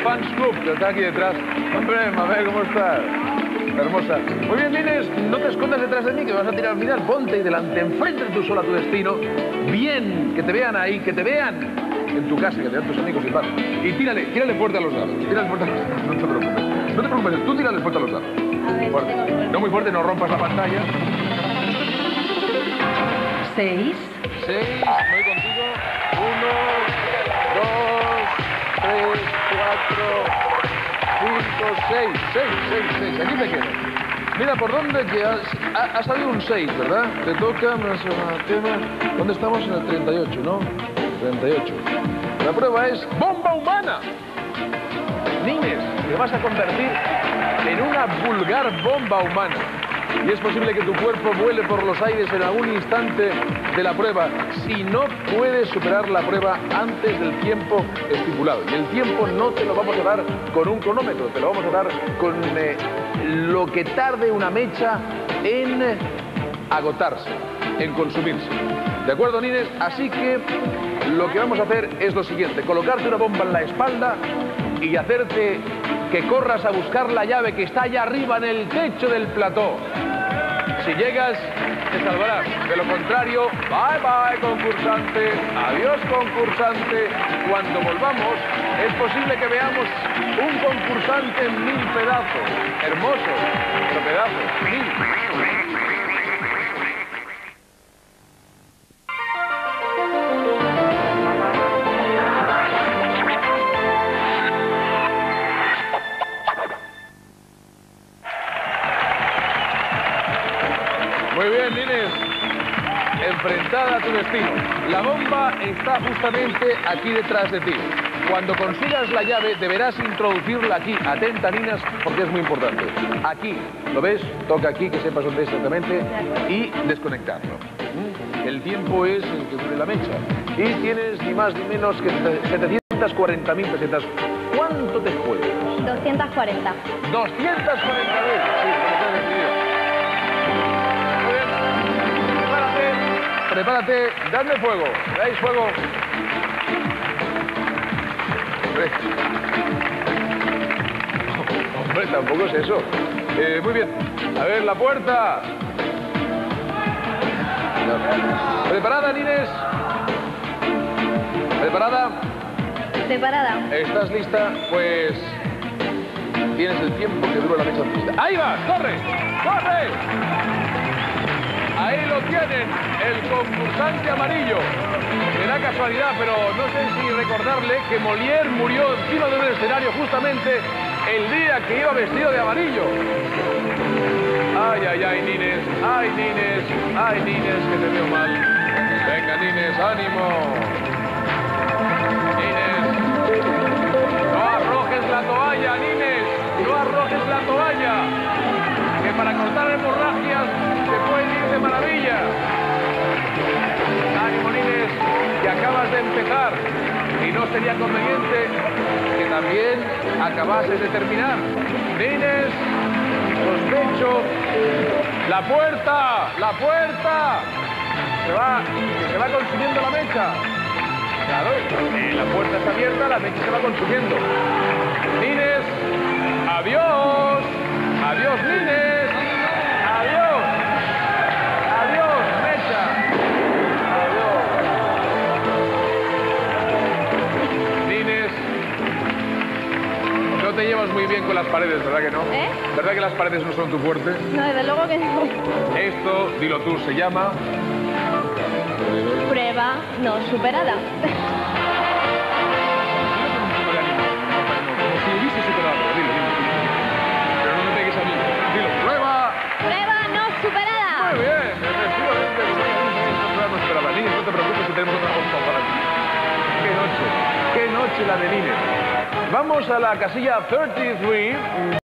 Fans Club, que está aquí detrás. Hombre, Mabel, ¿cómo estás? Hermosa. Muy bien, Nines, no te escondas detrás de mí, que me vas a tirar al final. Ponte ahí delante, enfrente tú sola a tu destino. Bien, que te vean ahí, que te vean en tu casa, que te vean tus amigos y tal. Y tírale fuerte a los dados. Tírale fuerte a los dados, no te preocupes. No te preocupes, tú tírale fuerte a los dados. A ver, Fuerte. No muy fuerte, no rompas la pantalla. 6. 6, voy contigo. 1, 2, 3, 4, 5, 6. Aquí te quedas. Mira, ¿por dónde que ha salido un 6, ¿verdad? Te toca más una tema. ¿Dónde estamos? En el 38, ¿no? 38. La prueba es bomba humana. Nines, te vas a convertir en una vulgar bomba humana. Y es posible que tu cuerpo vuele por los aires en algún instante de la prueba si no puedes superar la prueba antes del tiempo estipulado. Y el tiempo no te lo vamos a dar con un cronómetro, te lo vamos a dar con lo que tarde una mecha en agotarse, en consumirse. ¿De acuerdo, Nines? Así que lo que vamos a hacer es lo siguiente: colocarte una bomba en la espalda y hacerte que corras a buscar la llave que está allá arriba en el techo del plató. Si llegas, te salvarás. De lo contrario, bye bye, concursante. Adiós, concursante. Cuando volvamos, es posible que veamos un concursante en 1000 pedazos. Hermoso, pero pedazos, 1000. Muy bien, Nines. Enfrentada a tu destino. La bomba está justamente aquí detrás de ti. Cuando consigas la llave, deberás introducirla aquí. Atenta, Nines, porque es muy importante. Aquí, ¿lo ves? Toca aquí, que sepas dónde es exactamente. Y desconectarlo. El tiempo es el que dure la mecha. Y tienes ni más ni menos que 740.000 pesetas. ¿Cuánto te juegas? 240. 240.000. Sí, lo he decidido. Prepárate, dadme fuego. ¿Dais fuego? Hombre, tampoco es eso. Muy bien. A ver, la puerta. ¿Preparada, Nines? ¿Preparada? Preparada. ¿Estás lista? Pues tienes el tiempo que dura la mecha antes. ¡Ahí va! ¡Corre! ¡Corre! Ahí lo tienen, el concursante amarillo. Será casualidad, pero no sé si recordarle que Molière murió encima de un escenario justamente el día que iba vestido de amarillo. Ay, ay, ay, Nines. Ay, Nines. Ay, Nines, que te veo mal. Venga, Nines, ánimo. Nines. No arrojes la toalla, Nines. No arrojes la toalla. Que para cortar hemorragias se puede ir de maravilla. Ánimo, Nines, que acabas de empezar y no sería conveniente que también acabases de terminar. Nines, sospecho. ¡La puerta! ¡La puerta! Se va consumiendo la mecha. Claro, la puerta está abierta, la mecha se va consumiendo. Nines, adiós. Adiós, Nines. Adiós. Adiós, mecha. Adiós. Nines, no te llevas muy bien con las paredes, ¿verdad que no? ¿Eh? ¿Verdad que las paredes no son tu fuerte? No, desde luego que no. Esto, dilo tú, se llama... Prueba no superada. Como si hubiese superado, dilo. Pero no me pegues a mí. Dilo, prueba. Prueba no superada. Muy bien, efectivamente. Prueba no superada. Nines, no te preocupes que tenemos otra cosa para ti. Qué noche la de Nines. Vamos a la casilla 33.